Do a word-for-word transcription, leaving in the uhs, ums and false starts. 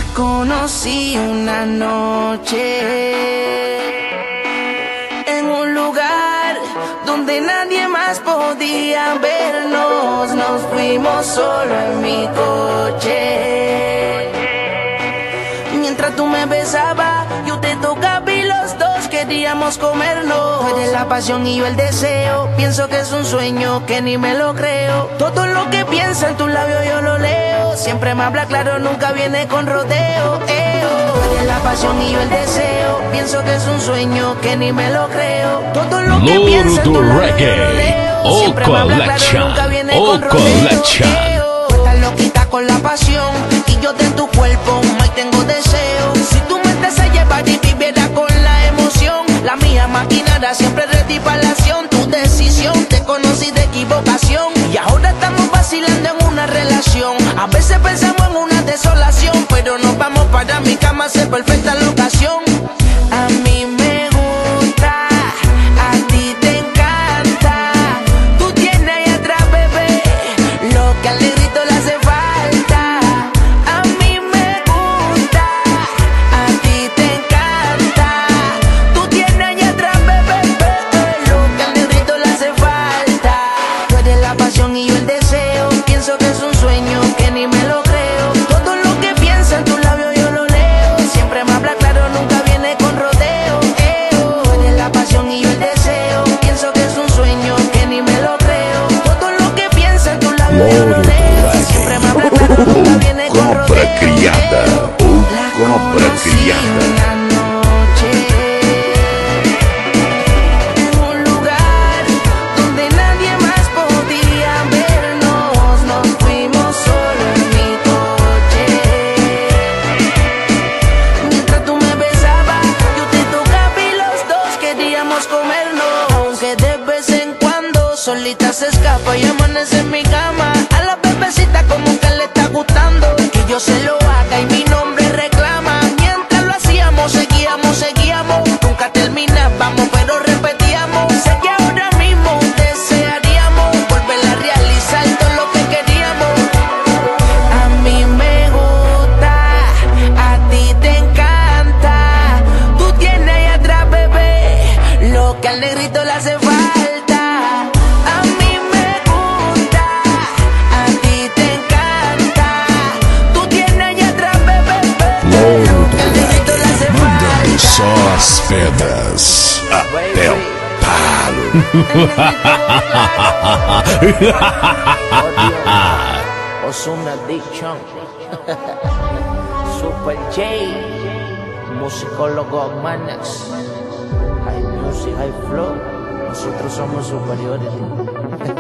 conocí una noche en un lugar donde nadie más podía vernos. Nos fuimos solo en mi coche. Mientras tú me besabas, yo te tocaba y los dos queríamos comernos. Tú eres la pasión y yo el deseo. Pienso que es un sueño que ni me lo creo. Todo lo que piensa en tus labios yo lo leo. Siempre me habla claro, nunca viene con rodeo. Eh, oh. Tú eres la pasión y yo el deseo. Pienso que es un sueño que ni me lo creo. Todo lo que piensa en tus labios yo lo leo. Siempre me habla claro, nunca viene con rodeo. Eh, oh. Tú estás loquita con la pasión y yo de tu cuerpo más tengo deseo. Si tú me te se llevar y viviera con la emoción, la mía maquinara siempre ready para la acción. Tu decisión, te conocí de equivocación y ahora estamos vacilando en una relación. A veces pensamos en una desolación, pero nos vamos para mi cama, ser perfecta la ocasión. A mí me gusta, a ti te encanta. Tú tienes ahí atrás, bebé, lo que al negrito le hace falta. A mí me gusta, a ti te encanta. Tú tienes ahí atrás, bebé, lo que al negrito le hace falta. Tú eres la pasión y yo el deseo. Pienso que es un sueño que ni me lo creo. Todo lo que piensa en tus labios yo lo leo. Siempre me habla claro, nunca viene con rodeo. Eh, oh. Tú eres la pasión y yo el deseo. Pienso que es un sueño que ni me lo creo. Todo lo que piensa en tus labios yo lo leo. Siempre me habla claro, nunca viene con rodeo. Cobra criada, ou cobra criada. Una noche en un lugar donde nadie más podía vernos. Nos fuimos solo en mi coche. Mientras tú me besabas, yo te tocaba y los dos queríamos comernos. Aunque de vez en cuando solita se escapa y amanece en mi cama. A la bebecita como que le está gustando que yo se lo haga y mi nombre reclama. Mientras lo hacíamos, seguíamos, seguíamos. Nunca terminábamos, pero repetíamos. Sé que ahora mismo desearíamos volver a realizar todo lo que queríamos. A mí me gusta, a ti te encanta. Tú tienes ahí atrás, bebé, lo que al negrito le hace falta. A mí me gusta, a ti te encanta. Tú tienes ahí atrás, bebé, lo que al negrito le hace Mandando falta. só as pedras até o talo. Ozuna Addiction, Super J, musicólogo Manex, High Music, High Flow, nosotros somos superiores.